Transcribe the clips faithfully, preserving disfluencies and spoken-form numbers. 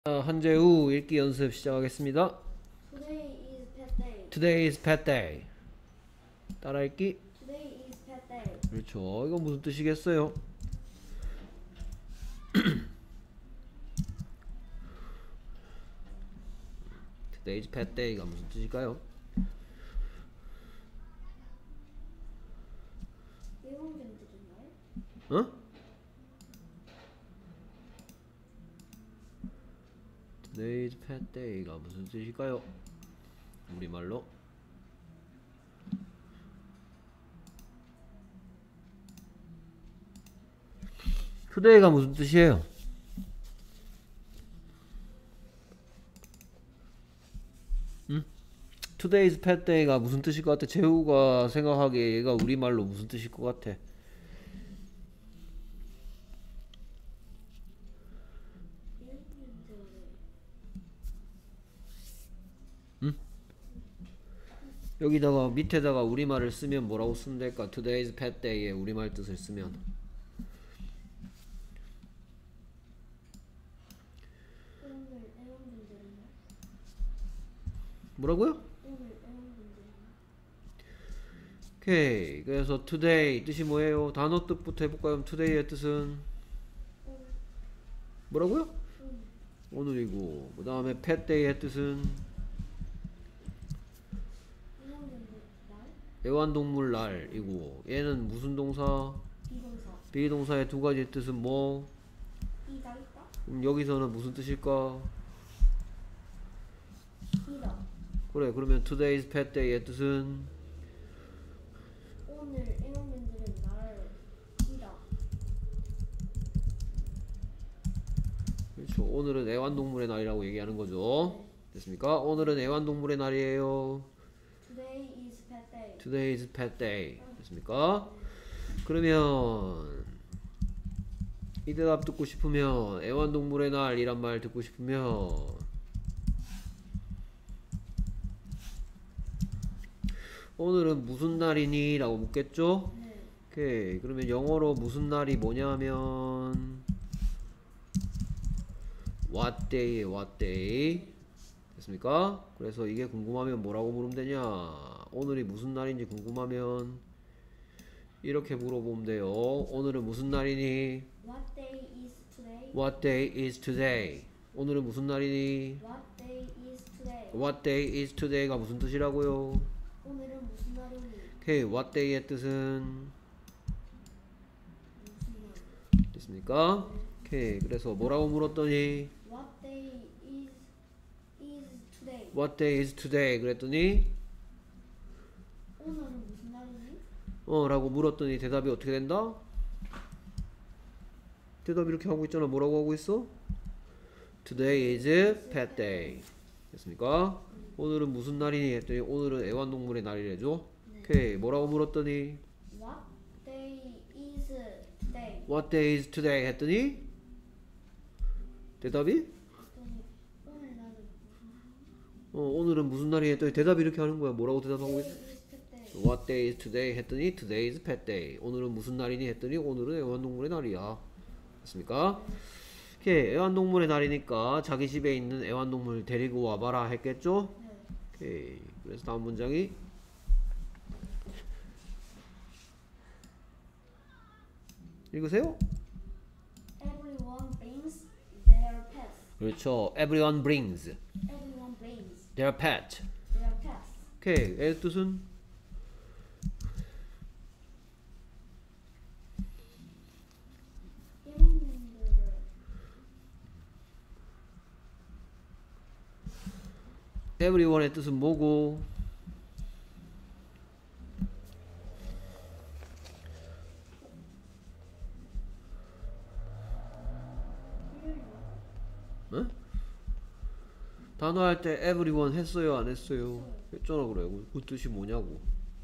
자, 한재우 읽기 연습 시작하겠습니다. Today is pet day. Today is pet day. 따라 읽기. Today is pet day. 그렇죠. 이건 무슨 뜻이겠어요? Today is pet day가 무슨 뜻일까요? 일본인 뜻인가요? 어? Today is pet day가 무슨 뜻일까요? 우리말로. Today가 무슨 뜻이에요? 응? Today is pet day가 무슨 뜻일 것 같아? 재우가 생각하기에 얘가 우리말로 무슨 뜻일 것 같아? 응? 여기다가 밑에다가 우리말을 쓰면 뭐라고 쓰면 될까? Today is pet day에 우리말 뜻을 쓰면 오늘 애완견들인가요? 뭐라고요? 오늘 애완견들인가요? 오케이. 그래서 today 뜻이 뭐예요? 단어 뜻부터 해볼까요? today의 뜻은 오늘 뭐라고요? 오늘 오늘이고, 그 다음에 pet day의 뜻은 애완견들 날 애완동물 날이고, 얘는 무슨 동사? 비동사 비동사의 두 가지 뜻은 뭐? 이다 있다 그럼 여기서는 무슨 뜻일까? 이다 그래, 그러면 today's pet day의 뜻은 오늘 애완견들은 날 이다 그렇죠. 오늘은 애완동물의 날이라고 얘기하는 거죠. 됐습니까? 오늘은 애완동물의 날이에요. Today is pet day. Today is pet day. 됐습니까? 그러면 이 대답 듣고 싶으면 애완동물의 날이란 말 듣고 싶으면 오늘은 무슨 날이니? 라고 묻겠죠? 네. 오케이. 그러면 영어로 무슨 날이 뭐냐면 What day? What day? 됐습니까? 그래서 이게 궁금하면 뭐라고 물으면 되냐? 오늘이 무슨 날인지 궁금하면 이렇게 물어보면 돼요. 오늘은 무슨 날이니? What day is today? What day is today? 오늘은 무슨 날이니? What day is today? What day is today가 무슨 뜻이라고요? 오늘은 무슨 날이니? 오케이. What day의 뜻은 무슨 날? 됐습니까? 오케이. 그래서 뭐라고 물었더니 What day is is today? What day is today? 그랬더니 오늘은 무슨 날이니? 어 라고 물었더니 대답이 어떻게 된다? 대답 이렇게 하고 있잖아. 뭐라고 하고 있어? Today is pet day. 됐습니까? 오늘은 무슨 날이니? 했더니 오늘은 애완동물의 날이래죠. 오케이. 뭐라고 물었더니 What day is today? What day is today? 했더니 대답이 그랬더니 오늘 날은 어 오늘은 무슨 날이? 했더니 대답이 이렇게 하는 거야. 뭐라고 대답하고 있어? Today is pet day. What day is today? 했더니 Today is pet day. 오늘은 무슨 날이니? 했더니 오늘은 애완동물의 날이야. 됐습니까? 오케이. 애완동물의 날이니까 자기 집에 있는 애완동물 데리고 와봐라 했겠죠? 네. 오케이. 그래서 다음 문장이 읽으세요. Everyone brings their pets. 그렇죠. Everyone brings Everyone brings their pet. their pets. 오케이. 의 뜻은 애완견들을 everyone의 뜻은 뭐고? 응? 단어 할 때 everyone 했어요? 안 했어요? 했잖아. 그래. 그 뜻이 뭐냐고.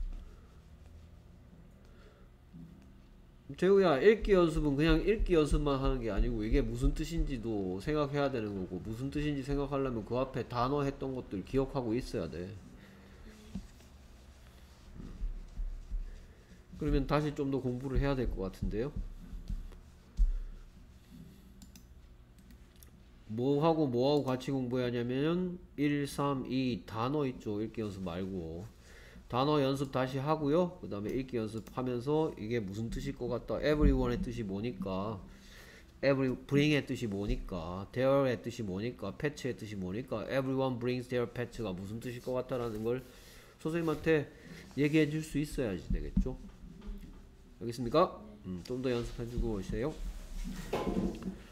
재우야, 읽기 연습은 그냥 읽기 연습만 하는 게 아니고 이게 무슨 뜻인지도 생각해야 되는 거고, 무슨 뜻인지 생각하려면 그 앞에 단어 했던 것들 기억하고 있어야 돼. 그러면 다시 좀 더 공부를 해야 될 것 같은데요. 뭐하고 뭐하고 같이 공부해야 하냐면 일, 삼, 이 단어 있죠. 읽기 연습 말고 단어 연습 다시 하고요. 그 다음에 읽기 연습하면서 이게 무슨 뜻일 것 같다. everyone의 뜻이 뭐니까, every bring의 뜻이 뭐니까, their의 뜻이 뭐니까, pet의 뜻이 뭐니까, everyone brings their pet가 무슨 뜻일 것 같다라는 걸 선생님한테 얘기해 줄 수 있어야지 되겠죠. 알겠습니까? 음, 좀 더 연습해 주고 오세요.